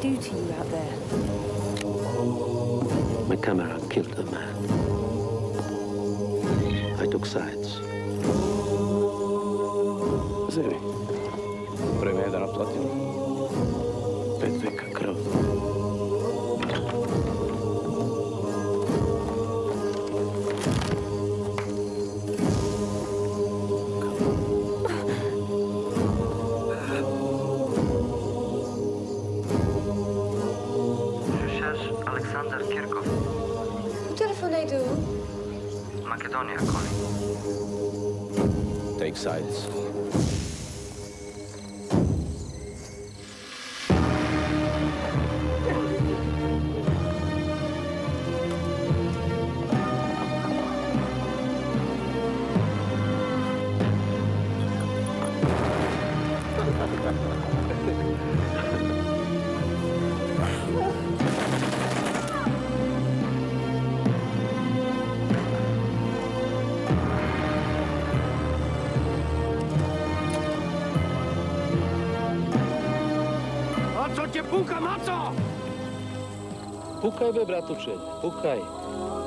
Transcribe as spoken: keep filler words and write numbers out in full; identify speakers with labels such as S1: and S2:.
S1: do to you out there?
S2: My camera killed a man. I took sides.
S3: Zemi, vreme je da naplatimo.
S2: Pet veka krv.
S4: Macedonia calling.
S3: Take sides.
S2: Pukaj, be, bratuče, pukaj.